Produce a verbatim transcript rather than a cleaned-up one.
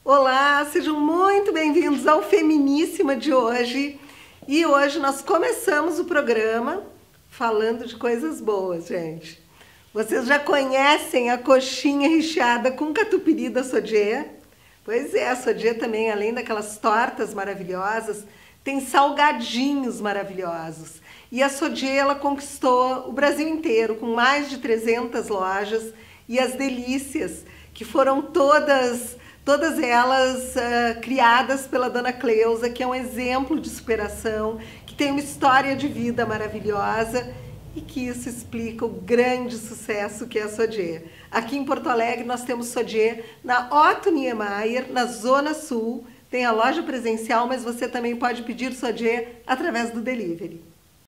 Olá, sejam muito bem-vindos ao Feminíssima de hoje. E hoje nós começamos o programa falando de coisas boas, gente. Vocês já conhecem a coxinha recheada com catupiry da Sodier? Pois é, a Sodier também, além daquelas tortas maravilhosas, tem salgadinhos maravilhosos. E a Sodier, ela conquistou o Brasil inteiro, com mais de trezentas lojas, e as delícias, que foram todas... Todas elas uh, criadas pela Dona Cleusa, que é um exemplo de superação, que tem uma história de vida maravilhosa e que isso explica o grande sucesso que é a Sodier. Aqui em Porto Alegre nós temos Sodier na Otto Niemeyer, na Zona Sul. Tem a loja presencial, mas você também pode pedir Sodier através do delivery.